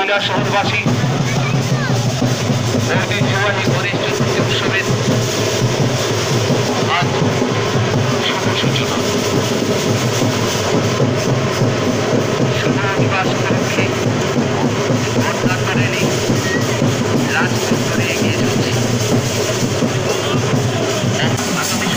শহরবাসী ঐতিহ্যবাহী গণেশ চতুর্থী উৎসবের আজ শুভ সূচনা। শুভ দিবস উপলক্ষে ভোটদাতা র্যালি রাজপথ ধরে এগিয়ে চলছে। আগামী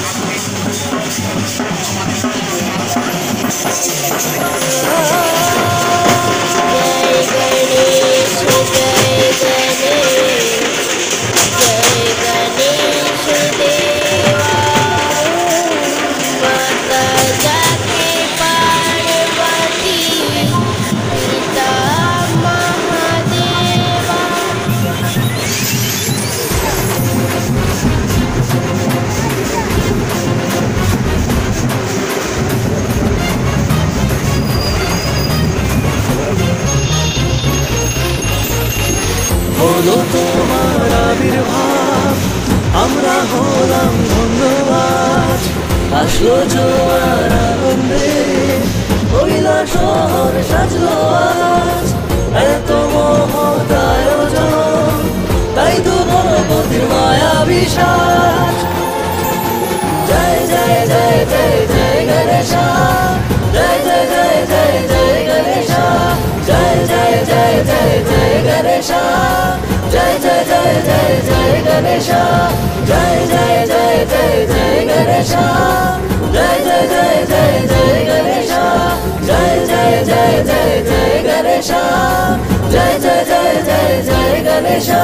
হলো তোমার আবির্ভাব, আমরা হলাম ধন্যবাদ। আসলো জোয়ার আনন্দে, হইলা শহর সাজলো আজ। এত মহৎ আয়োজন, তাই তো গণপতির মায়া বিশ্বাস। জয় জয় জয় জয় জয় গণেশা, জয় জয় জয় জয় জয় গণেশা, জয় জয় জয় জয় জয় গণেশা, জয় জয় জয় জয় জয় গণেশা, জয় জয় জয় জয় জয় গণেশা, জয় জয় জয় জয় জয় গণেশা, জয় জয় জয় জয় জয় গণেশা, জয় জয় জয় জয় জয় গণেশা।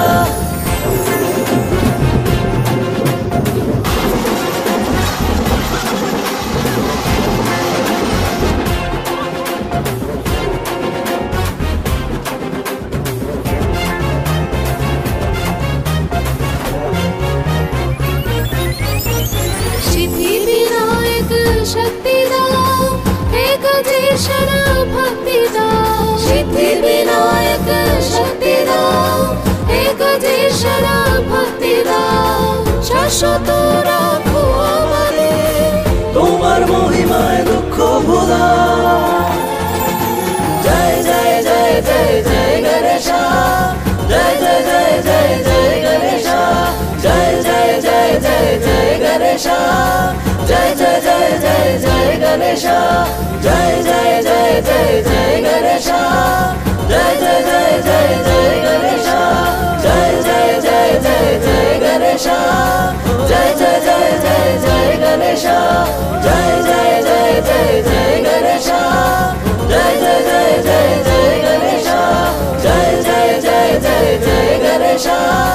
शक्ति दाओ एक जैसन भक्ति दाओ, सिद्धि विनायक शक्ति दाओ एक जैसन भक्ति दाओ। शाश्वत राखो আমাদের তোমার মহিমায় দুঃখ ভোলা। জয় জয় জয় জয় জয় গণেশা, জয় জয় জয় জয় জয় গণেশা, জয় জয় জয় জয় জয় গণেশা, জয় জয় জয় জয় জয় গণেশা, জয় জয় জয় জয় জয় গণেশা, জয় জয় জয় জয় জয় গণেশা, জয় জয় জয় জয় জয় গণেশা, জয় জয় জয় জয় জয় গণেশা, জয় জয় জয় জয় জয় গণেশা, জয় জয় জয় জয় জয় গণেশা, জয় জয় জয় জয় জয় গণেশা।